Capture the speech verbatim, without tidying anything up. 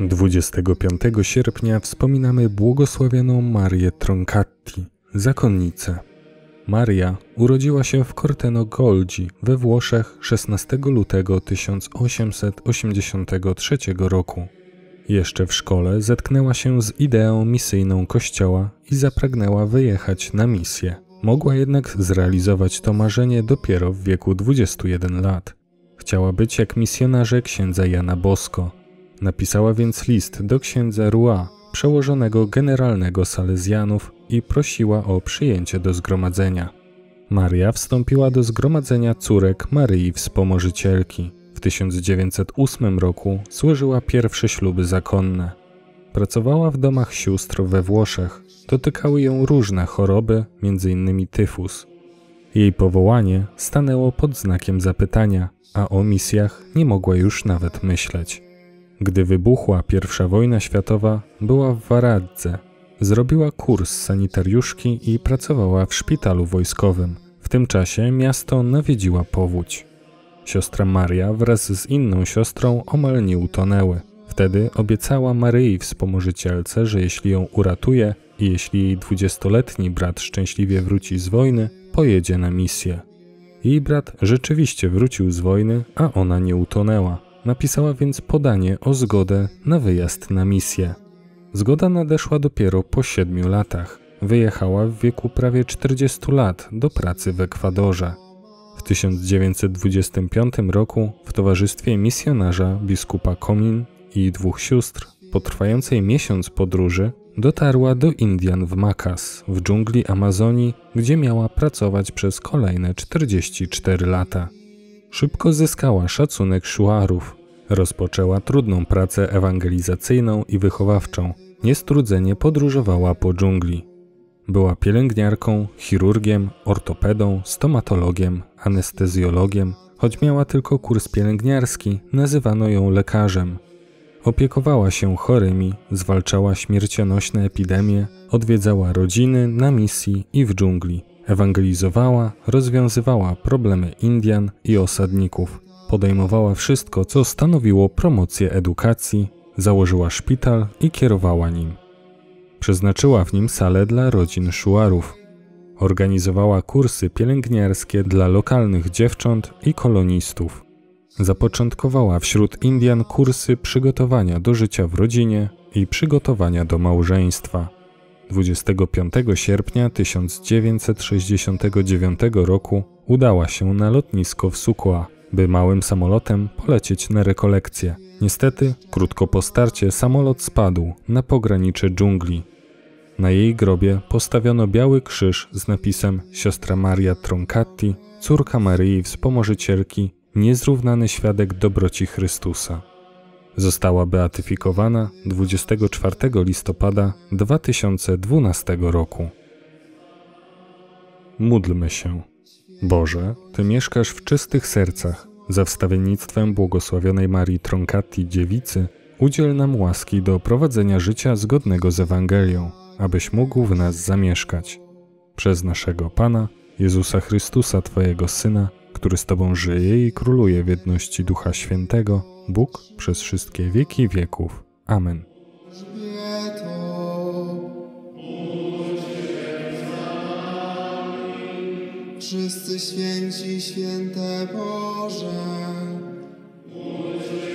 dwudziestego piątego sierpnia wspominamy błogosławioną Marię Troncatti, zakonnicę. Maria urodziła się w Corteno Golgi we Włoszech szesnastego lutego tysiąc osiemset osiemdziesiątego trzeciego roku. Jeszcze w szkole zetknęła się z ideą misyjną Kościoła i zapragnęła wyjechać na misję. Mogła jednak zrealizować to marzenie dopiero w wieku dwudziestu jeden lat. Chciała być jak misjonarze księdza Jana Bosko. Napisała więc list do księdza Roy, przełożonego generalnego Salezjanów, i prosiła o przyjęcie do zgromadzenia. Maria wstąpiła do zgromadzenia córek Maryi Wspomożycielki. W tysiąc dziewięćset ósmym roku złożyła pierwsze śluby zakonne. Pracowała w domach sióstr we Włoszech. Dotykały ją różne choroby, między innymi tyfus. Jej powołanie stanęło pod znakiem zapytania, a o misjach nie mogła już nawet myśleć. Gdy wybuchła pierwsza wojna światowa, była w Varadze. Zrobiła kurs sanitariuszki i pracowała w szpitalu wojskowym. W tym czasie miasto nawiedziła powódź. Siostra Maria wraz z inną siostrą omal nie utonęły. Wtedy obiecała Maryi Wspomożycielce, że jeśli ją uratuje i jeśli jej dwudziestoletni brat szczęśliwie wróci z wojny, pojedzie na misję. Jej brat rzeczywiście wrócił z wojny, a ona nie utonęła. Napisała więc podanie o zgodę na wyjazd na misję. Zgoda nadeszła dopiero po siedmiu latach. Wyjechała w wieku prawie czterdziestu lat do pracy w Ekwadorze. W tysiąc dziewięćset dwudziestym piątym roku w towarzystwie misjonarza biskupa Comin i dwóch sióstr po trwającej miesiąc podróży dotarła do Indian w Macas, w dżungli Amazonii, gdzie miała pracować przez kolejne czterdzieści cztery lata. Szybko zyskała szacunek Shuarów. Rozpoczęła trudną pracę ewangelizacyjną i wychowawczą. Niestrudzenie podróżowała po dżungli. Była pielęgniarką, chirurgiem, ortopedą, stomatologiem, anestezjologiem. Choć miała tylko kurs pielęgniarski, nazywano ją lekarzem. Opiekowała się chorymi, zwalczała śmiercionośne epidemie, odwiedzała rodziny na misji i w dżungli. Ewangelizowała, rozwiązywała problemy Indian i osadników. Podejmowała wszystko, co stanowiło promocję edukacji, założyła szpital i kierowała nim. Przeznaczyła w nim salę dla rodzin Shuarów. Organizowała kursy pielęgniarskie dla lokalnych dziewcząt i kolonistów. Zapoczątkowała wśród Indian kursy przygotowania do życia w rodzinie i przygotowania do małżeństwa. dwudziestego piątego sierpnia tysiąc dziewięćset sześćdziesiątego dziewiątego roku udała się na lotnisko w Sucua, by małym samolotem polecieć na rekolekcję. Niestety, krótko po starcie samolot spadł na pogranicze dżungli. Na jej grobie postawiono biały krzyż z napisem Siostra Maria Troncatti, córka Maryi Wspomożycielki, niezrównany świadek dobroci Chrystusa. Została beatyfikowana dwudziestego czwartego listopada dwa tysiące dwunastego roku. Módlmy się. Boże, Ty mieszkasz w czystych sercach. Za wstawiennictwem błogosławionej Marii Troncatti Dziewicy udziel nam łaski do prowadzenia życia zgodnego z Ewangelią, abyś mógł w nas zamieszkać. Przez naszego Pana, Jezusa Chrystusa, Twojego Syna, który z Tobą żyje i króluje w jedności Ducha Świętego, Bóg przez wszystkie wieki wieków. Amen. Wszyscy święci, święte Boże.